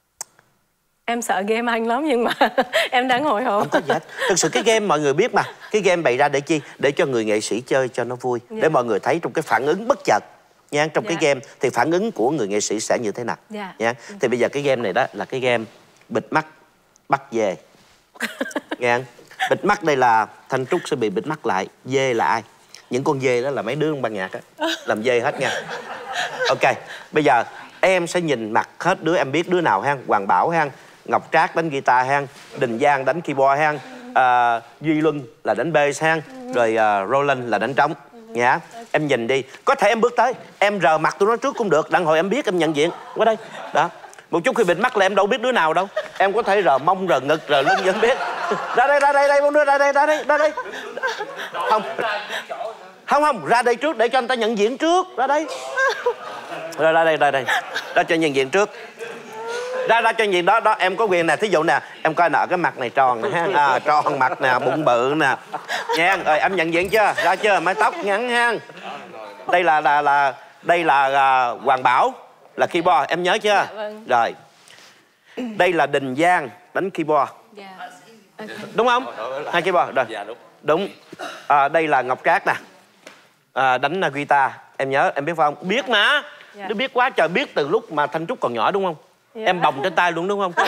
Em sợ game anh lắm nhưng mà em đang hồi hộp. Không có gì hết. Thực sự cái game mọi người biết mà. Cái game bày ra để chi? Để cho người nghệ sĩ chơi cho nó vui. Dạ. Để mọi người thấy trong cái phản ứng bất chợt nha. Trong dạ. cái game thì phản ứng của người nghệ sĩ sẽ như thế nào. Dạ. Nha. Thì bây giờ cái game này đó là cái game bịt mắt bắt dê. Nghe không? Bịt mắt đây là Thanh Trúc sẽ bị bịt mắt lại. Dê là ai? Những con dê đó là mấy đứa ban nhạc á. Làm dê hết nha. Ok. Bây giờ em sẽ nhìn mặt hết đứa. Em biết đứa nào ha? Hoàng Bảo ha? Ngọc Trác đánh guitar ha, Đình Giang đánh keyboard ha, uh, Duy Luân là đánh bass ha, rồi uh, Roland là đánh trống. Nha. Em nhìn đi, có thể em bước tới, em rờ mặt tụi nó trước cũng được, đặng hồi em biết em nhận diện. Qua đây, đó. Một chút khi bịt mắt là em đâu biết đứa nào đâu. Em có thể rờ mông, rờ ngực, rờ lưng vẫn biết. Ra đây, ra đây, đây, con đưa ra đây, ra đây, ra đây. Không, không, không, ra đây trước để cho anh ta nhận diện trước, ra đây. Ra, ra đây, ra đây, ra cho nhận diện trước. Ra ra cho nhìn đó, đó em có quyền nè, thí dụ nè, em coi nè, cái mặt này tròn nè ha, à, tròn mặt nè, bụng bự nè, nha, rồi em nhận diện chưa, ra chưa, mái tóc ngắn ha, đây là là là đây là uh, Hoàng Bảo là keyboard, em nhớ chưa, dạ, vâng. Rồi, đây là Đình Giang đánh keyboard, dạ. Okay. Đúng không, hai keyboard, rồi, dạ, đúng, đúng, à, đây là Ngọc Trác nè, à, đánh guitar, em nhớ, em biết phải không, biết mà, dạ. Nó biết quá trời, biết từ lúc mà Thanh Trúc còn nhỏ đúng không? Yeah. Em bồng trên tay luôn đúng không?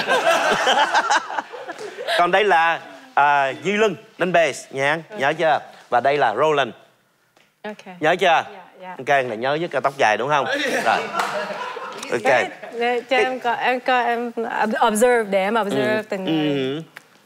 Còn đây là uh, Duy Lân đánh bass nha, okay. Nhớ chưa? Và đây là Roland. Okay. Nhớ chưa? Yeah, yeah. Ok, này nhớ nhất là tóc dài đúng không? Rồi. Ok. Để, để, cho em coi, em coi em observe để em observe ừ. từng người. Ừ.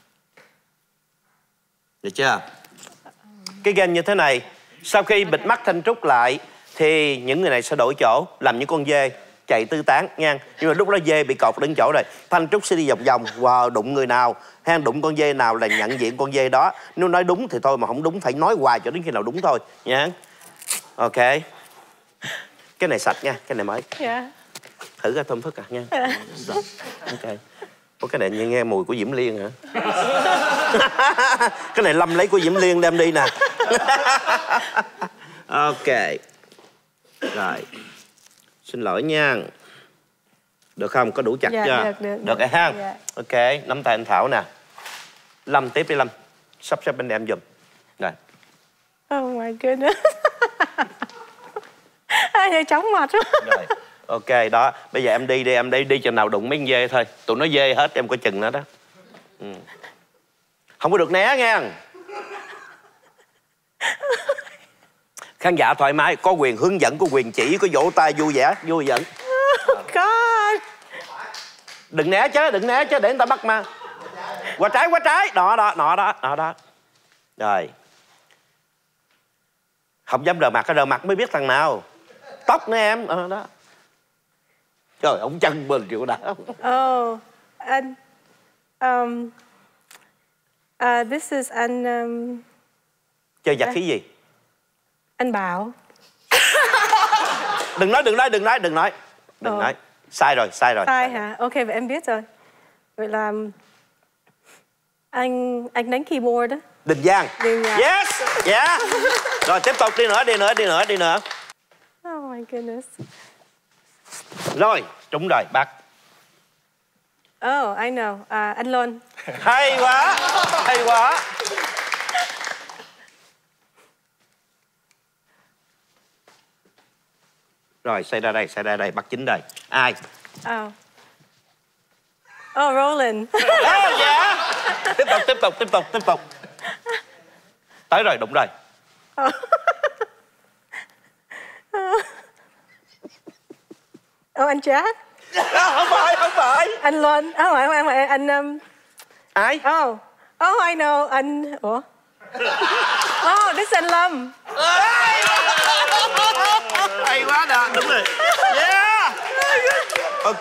Được chưa? Cái game như thế này, sau khi bịt mắt Thanh Trúc lại thì những người này sẽ đổi chỗ làm những con dê chạy tư tán nha. Nhưng mà lúc đó dê bị cột đứng chỗ rồi, Thanh Trúc sẽ đi vòng vòng và đụng người nào hay đụng con dê nào là nhận diện con dê đó. Nếu nói đúng thì thôi, mà không đúng phải nói hoài cho đến khi nào đúng thôi nha. Ok. Cái này sạch nha, cái này mới. Yeah. Thử ra thơm phức à nha. Rồi. Ok. Ủa cái này nghe, nghe mùi của Diễm Liên hả? Cái này Lâm lấy của Diễm Liên đem đi nè. Ok. Rồi. Xin lỗi nha. Được không? Có đủ chặt dạ, chưa? Được, được, được rồi ha? dạ. Ok. Nắm tay anh Thảo nè. Lâm tiếp đi Lâm. Sắp xếp bên em giùm. Rồi. Oh my goodness. Ai vậy chóng mặt quá. Rồi. Ok đó. Bây giờ em đi đi. Em đi đi chừng nào đụng mấy con dê thôi. Tụi nó dê hết em coi chừng nó đó. Ừ. Không có được né nha. Khán giả thoải mái, có quyền hướng dẫn, có quyền chỉ, có vỗ tay vui vẻ, vui dẫn. Oh God. Đừng né chứ, đừng né chứ để người ta bắt mà. Qua trái, qua trái. Đó, đó, đó, đó, đó, đó. Rồi. Không dám rờ mặt, rờ mặt mới biết thằng nào. Tóc nữa em, ờ, đó. Trời, ông chân mình chịu đã. Oh, and um, uh, this is an um, chơi giặc khí gì? anh Bảo. Đừng nói, đừng nói, đừng nói, đừng nói. Đừng Ờ. nói. Sai rồi, sai rồi. Sai hả? Ok, vậy em biết rồi. Vậy là anh anh đánh keyboard đó. Đình Giang. Đình Giang. Yes, yeah. Rồi tiếp tục đi nữa, đi nữa, đi nữa, đi nữa. Oh my goodness. Rồi, trúng rồi, bắt. Oh, I know. Uh, anh Luân. Hay quá, hay quá. Rồi, xoay ra đây, xoay ra đây, bắt chính đây. Ai? Oh. Oh, Roland. Oh, yeah. Tiếp tục, tiếp tục, tiếp tục, tiếp tục. Tới rồi, đụng rồi. Oh. Oh, anh Jack. Không phải, không phải. Anh Luân. Oh, không phải, không phải, anh... Um... Ai? Oh, oh, I know. Anh... Ủa? Oh, this is anh Lâm. Hay quá nè, đúng rồi. Yeah. Ok.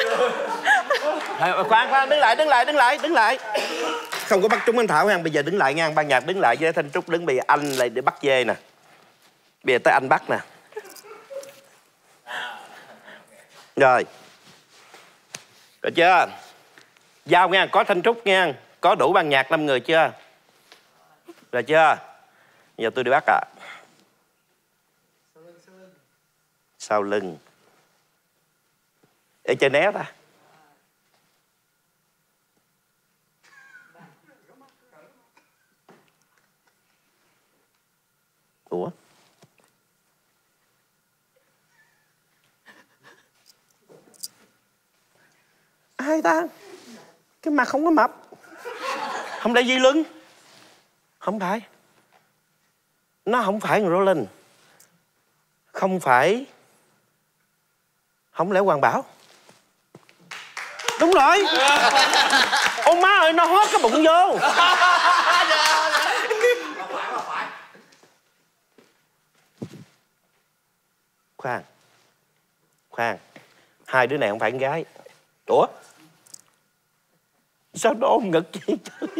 Khoan, khoan, đứng lại, đứng lại, đứng lại, đứng lại. Không có bắt trúng anh Thảo nha. Bây giờ đứng lại nha, ban nhạc đứng lại với Thanh Trúc đứng. Bây giờ anh lại để bắt dê nè. Bây giờ tới anh bắt nè. Rồi. Được chưa? Giao nha, có Thanh Trúc nha. Có đủ ban nhạc năm người chưa? Rồi chưa? Giờ tôi đi bắt ạ. À. Sau lưng. Ê chơi né ta. Ủa? Ai ta? Cái mặt không có mập. Không phải Duy Lân. Không phải. Nó không phải Roland. Không phải. Không lẽ Hoàng Bảo? Đúng rồi. Ô má ơi, nó hót cái bụng vô. Khoan. Khoan. Hai đứa này không phải con gái. Ủa? Sao nó ôm ngực vậy?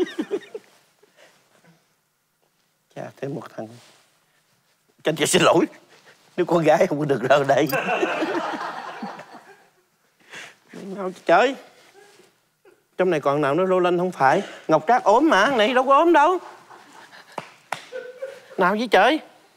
Chà, thêm một thằng. Cho chị xin lỗi. Nếu con gái không có được ra đây. Trời. Trong này còn nào nó Roland không phải. Ngọc Trác ốm mà, này đâu có ốm đâu. Nào với trời.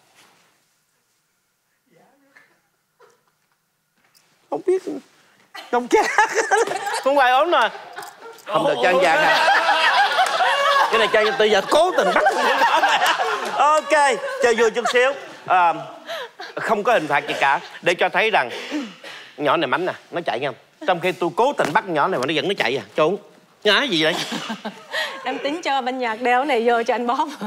Không biết. Ngọc Trác. Không phải ốm nè. Không được cho ăn vàng à. Cái này chơi từ giờ cố tình bắt. Ok, chơi vui chút xíu. À, không có hình phạt gì cả. Để cho thấy rằng nhỏ này mánh nè, nó chạy nha. Trong khi tôi cố tình bắt nhỏ này mà nó vẫn nó chạy à, trốn. Nhá gì vậy? Em tính cho ban nhạc đeo này vô cho anh bóp.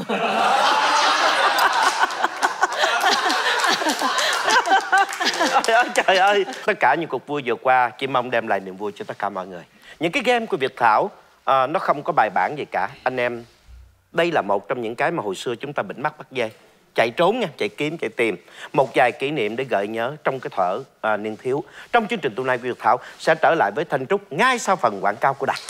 Trời ơi, trời ơi. Tất cả những cuộc vui vừa qua chỉ mong đem lại niềm vui cho tất cả mọi người. Những cái game của Viet Thao à, nó không có bài bản gì cả. Anh em, đây là một trong những cái mà hồi xưa chúng ta bịnh mắt bắt dê. Chạy trốn nha, chạy kiếm, chạy tìm. Một vài kỷ niệm để gợi nhớ trong cái thuở à, niên thiếu. Trong chương trình tối nay Viet Thao sẽ trở lại với Thanh Trúc ngay sau phần quảng cáo của đài.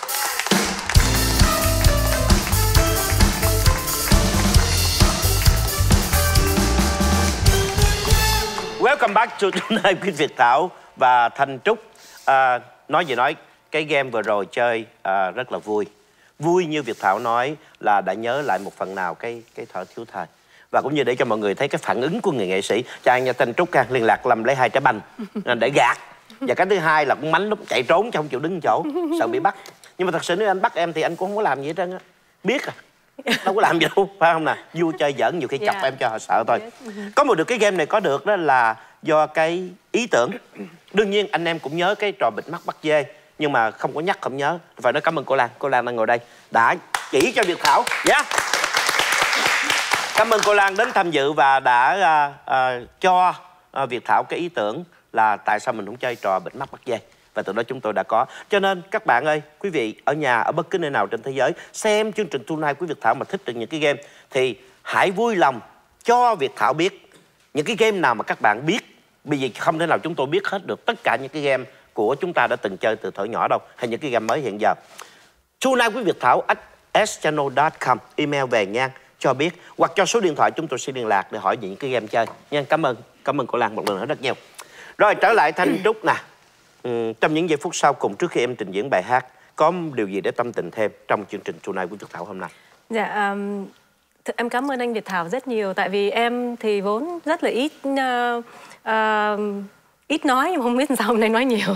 Welcome back to Tonight with Viet Thao và Thanh Trúc. À, nói gì nói, cái game vừa rồi chơi à, rất là vui. Vui như Viet Thao nói là đã nhớ lại một phần nào cái cái thời thiếu thời. Và cũng như để cho mọi người thấy cái phản ứng của người nghệ sĩ. Cho anh nha, Thanh Trúc can liên lạc làm lấy hai trái banh để gạt. Và cái thứ hai là cũng mánh lúc chạy trốn chứ không chịu đứng chỗ, sợ bị bắt. Nhưng mà thật sự nếu anh bắt em thì anh cũng không có làm gì hết trơn á. Biết à, đâu có làm gì đâu, phải không nè? Vui chơi giỡn, nhiều khi chọc yeah. em cho họ sợ thôi. Có một được cái game này có được đó là do cái ý tưởng. Đương nhiên anh em cũng nhớ cái trò bịt mắt bắt dê, nhưng mà không có nhắc không nhớ. Phải nói cảm ơn cô Lan, cô Lan đang ngồi đây đã chỉ cho Viet Thao. Yeah. Cảm ơn cô Lan đến tham dự và đã uh, uh, cho uh, Viet Thao cái ý tưởng là tại sao mình không chơi trò bịt mắt bắt dê. Và từ đó chúng tôi đã có. Cho nên các bạn ơi, quý vị ở nhà, ở bất cứ nơi nào trên thế giới xem chương trình Tonight của Viet Thao mà thích được những cái game thì hãy vui lòng cho Viet Thao biết những cái game nào mà các bạn biết. Bây giờ không thể nào chúng tôi biết hết được tất cả những cái game của chúng ta đã từng chơi từ thuở nhỏ đâu, hay những cái game mới hiện giờ. Tonight của Viet Thao at s channel dot com, email về nha, cho biết, hoặc cho số điện thoại chúng tôi sẽ liên lạc để hỏi những cái game chơi nha. Cảm ơn, cảm ơn cô Lan một lần nữa rất nhiều. Rồi trở lại Thanh Trúc nè. Ừ, trong những giây phút sau cùng trước khi em trình diễn bài hát, có điều gì để tâm tình thêm trong chương trình Tonight của Viet Thao hôm nay? Dạ, um, em cảm ơn anh Viet Thao rất nhiều. Tại vì em thì vốn rất là ít uh, uh, ít nói, nhưng không biết sao hôm nay nói nhiều.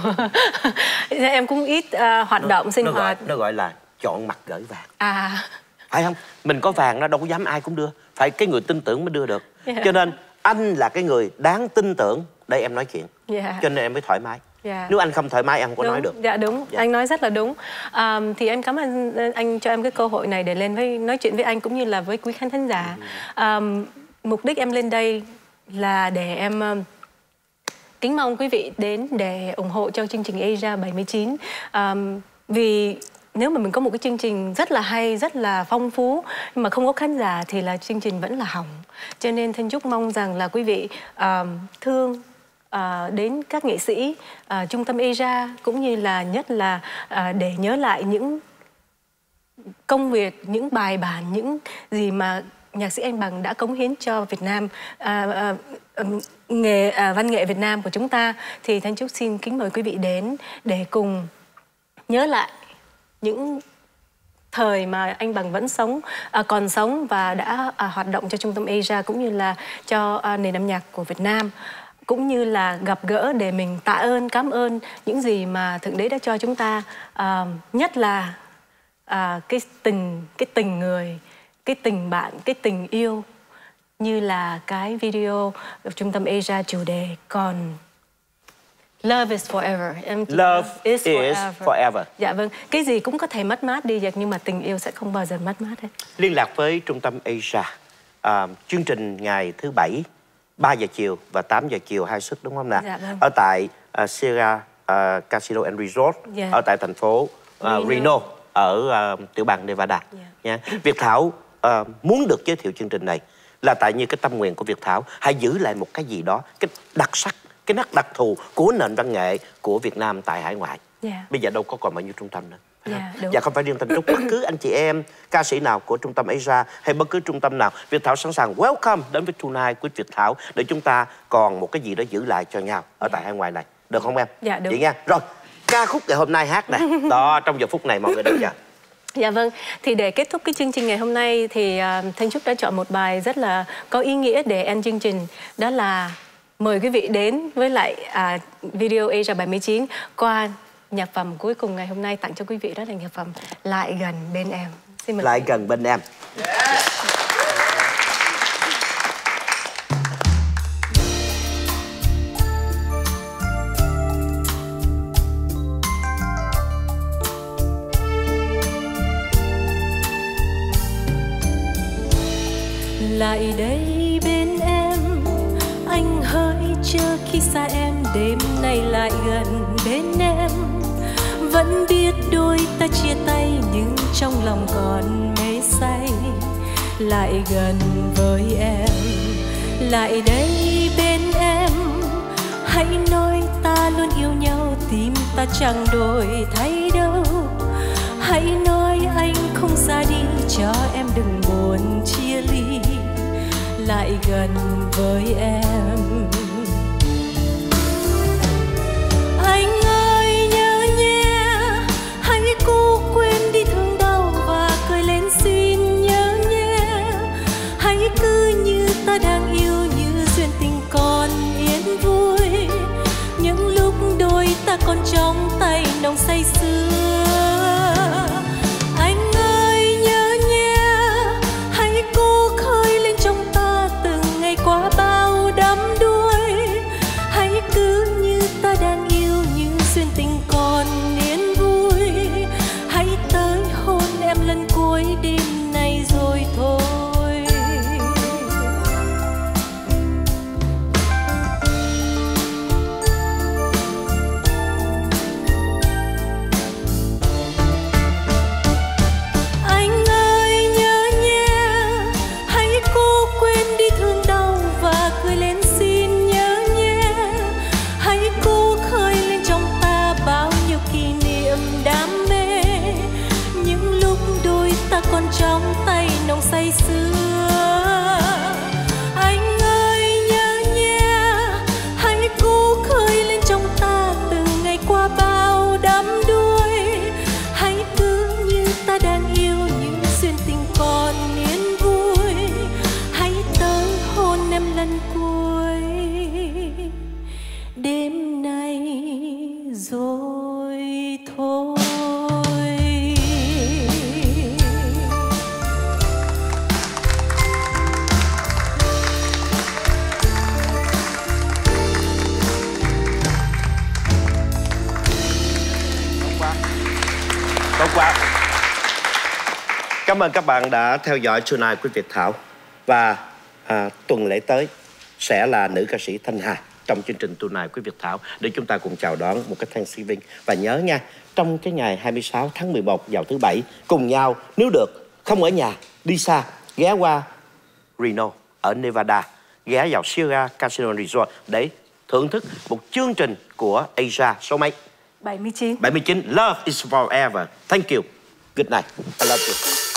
Em cũng ít uh, hoạt động, sinh nó hoạt. Gọi, nó gọi là chọn mặt gửi vàng. À, phải không? Mình có vàng đó đâu có dám ai cũng đưa, phải cái người tin tưởng mới đưa được. Yeah. Cho nên anh là cái người đáng tin tưởng để em nói chuyện. Yeah. Cho nên em mới thoải mái. Yeah. Nếu anh không thoải mái em không có đúng. nói được. Dạ đúng, dạ. Anh nói rất là đúng. um, Thì em cảm ơn anh cho em cái cơ hội này để lên với nói chuyện với anh cũng như là với quý khán thính giả. um, Mục đích em lên đây là để em um, kính mong quý vị đến để ủng hộ cho chương trình Asia bảy mươi chín. um, Vì nếu mà mình có một cái chương trình rất là hay, rất là phong phú nhưng mà không có khán giả thì là chương trình vẫn là hỏng. Cho nên Thanh Trúc mong rằng là quý vị um, thương À, đến các nghệ sĩ à, trung tâm Asia, cũng như là nhất là à, để nhớ lại những công việc, những bài bản, những gì mà nhạc sĩ Anh Bằng đã cống hiến cho Việt Nam, à, à, à, nghề à, văn nghệ Việt Nam của chúng ta. Thì Thanh Trúc xin kính mời quý vị đến để cùng nhớ lại những thời mà anh Bằng vẫn sống, à, còn sống và đã à, hoạt động cho trung tâm Asia cũng như là cho à, nền âm nhạc của Việt Nam, cũng như là gặp gỡ để mình tạ ơn, cảm ơn những gì mà Thượng Đế đã cho chúng ta, à, nhất là à, cái tình, cái tình người, cái tình bạn, cái tình yêu, như là cái video trung tâm Asia chủ đề còn Love is forever. Em Love is, is forever. forever. Dạ vâng, cái gì cũng có thể mất mát đi, nhưng mà tình yêu sẽ không bao giờ mất mát hết. Liên lạc với trung tâm Asia. À, chương trình ngày thứ bảy ba giờ chiều và tám giờ chiều hai suất đúng không nào? Dạ vâng. Ở tại uh, Sierra uh, Casino and Resort, yeah. ở tại thành phố uh, Reno. Reno ở uh, tiểu bang Nevada. Yeah. Nha. Viet Thao uh, muốn được giới thiệu chương trình này là tại như cái tâm nguyện của Viet Thao, hãy giữ lại một cái gì đó, cái đặc sắc, cái nét đặc thù của nền văn nghệ của Việt Nam tại hải ngoại. Yeah. Bây giờ đâu có còn bao nhiêu trung tâm nữa. Yeah, và không phải riêng Thanh Trúc, bất cứ anh chị em ca sĩ nào của trung tâm Asia hay bất cứ trung tâm nào, Viet Thao sẵn sàng welcome đến với Tonight with Viet Thao để chúng ta còn một cái gì đó giữ lại cho nhau ở tại hải ngoại này, được không em? Dạ đúng. Vậy nha. Rồi ca khúc ngày hôm nay hát nè, đó trong giờ phút này mọi người đợi chờ. Dạ vâng, thì để kết thúc cái chương trình ngày hôm nay thì uh, Thanh Trúc đã chọn một bài rất là có ý nghĩa để end chương trình, đó là mời quý vị đến với lại uh, video Asia bảy mươi chín qua nhạc phẩm cuối cùng ngày hôm nay tặng cho quý vị, đó là nhạc phẩm Lại Gần Bên Em. Xin mời. Lại Gần Bên Em. Yeah. lại đây bên em. Anh hỡi chờ khi xa em, đêm nay lại gần bên em. Vẫn biết đôi ta chia tay nhưng trong lòng còn mê say. Lại gần với em, lại đây bên em. Hãy nói ta luôn yêu nhau, tim ta chẳng đổi thay đâu. Hãy nói anh không ra đi, cho em đừng buồn chia ly. Lại gần với em. Anh ơi nhớ nhé, hãy cố quên đi thương đau và cười lên xin nhớ nhé. Hãy cứ như ta đang yêu, như duyên tình còn yên vui. Những lúc đôi ta còn trong tay nồng say sưa. Anh ơi nhớ nhé, hãy cố khơi lên trong ta từng ngày qua bao đắm đuối. Hãy cứ như ta đang yêu, như duyên tình còn yên vui. Hãy tới hôn em lần cuối đêm nay rồi thôi. Còn trong tay nồng say sưa. Anh ơi nhớ nhé, hãy cố khơi lên trong ta từng ngày qua bao đắm đuối. Hãy cứ như ta đang yêu, những duyên tình còn yên vui. Hãy tới hôn em lần cuối đêm nay rồi thôi. Tốt quá. Cảm ơn các bạn đã theo dõi Tonight của Viet Thao. Và à, tuần lễ tới sẽ là nữ ca sĩ Thanh Hà trong chương trình Tonight của Viet Thao, để chúng ta cùng chào đón một cái Thanksgiving. Và nhớ nha, trong cái ngày hai mươi sáu tháng mười một vào thứ Bảy, cùng nhau nếu được, không ở nhà, đi xa, ghé qua Reno ở Nevada, ghé vào Sierra Casino Resort để thưởng thức một chương trình của Asia số mấy? bảy mươi chín. bảy mươi chín. Love is forever. Thank you. Good night. I love you.